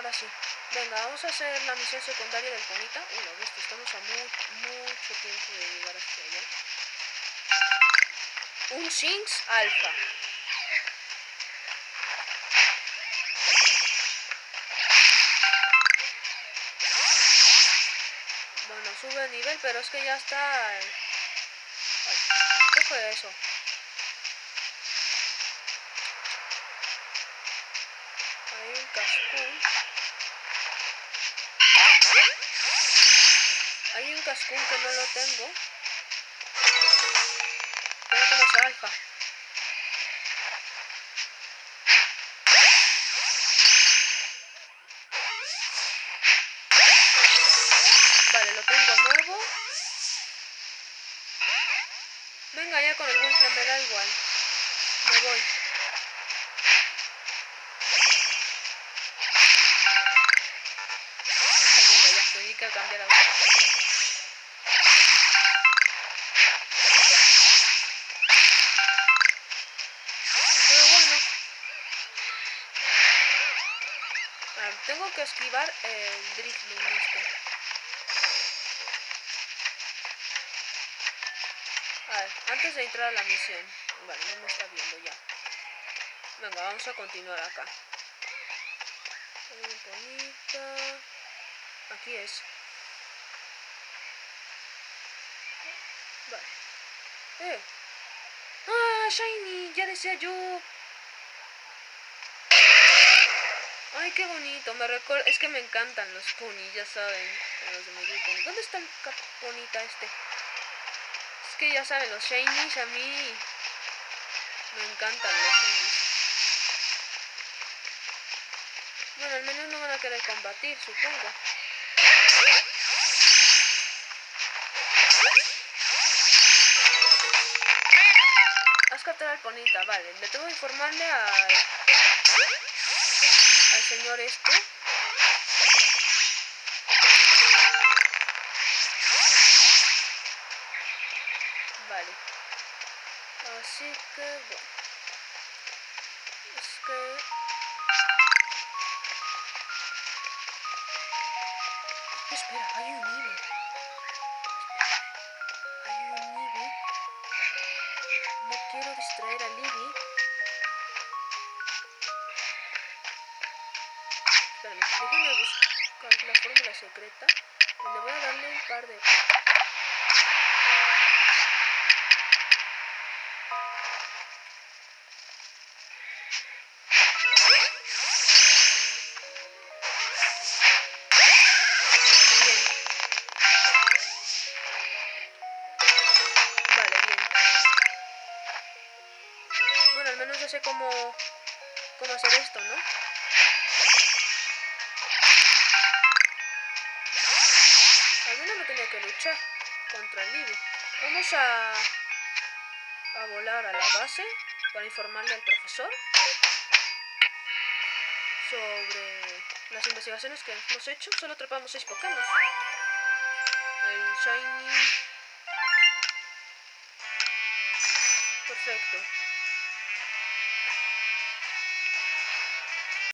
ahora sí. Venga, vamos a hacer la misión secundaria del Ponita. Uy, lo visto, estamos a mucho tiempo de llegar hasta allá. Un Shinx Alpha. Bueno, sube de nivel, pero es que ya está... Ay, ¿qué fue eso? Hay un Cascoon. Hay un Cascoon que no lo tengo. Creo que no es Alpha. Vale, lo tengo nuevo. Venga, ya con el Wimpler me da igual. Me voy. Venga, ya se dedica a cambiar auto. Pero bueno. Tengo que esquivar el Drifloon este. A ver, antes de entrar a la misión. Vale, no me está viendo ya. Venga, vamos a continuar acá. Muy bonita. Aquí es. Vale. ¡Ah, Shiny! Ya decía yo. Ay, qué bonito. Me recuerda. Es que me encantan los pony, ya saben. Los de My Pony. ¿Dónde está el caponita este? Es que ya saben, los Shinies a mí me encantan los Shinies. Bueno, al menos no van a querer combatir, supongo. Has capturado al Ponita, vale. Le tengo que informarle al señor este. Vale. Así que, bueno. Es que... Espera, hay un Eevee. Hay un Eevee. No quiero distraer al Eevee. Espérame, déjame buscar la fórmula secreta. Donde voy a darle un par de... Al menos yo sé cómo hacer esto, ¿no? Al menos no tenía que luchar contra el Eevee. Vamos a volar a la base para informarle al profesor sobre las investigaciones que hemos hecho. Solo atrapamos 6 Pokémon. El Shiny. Perfecto.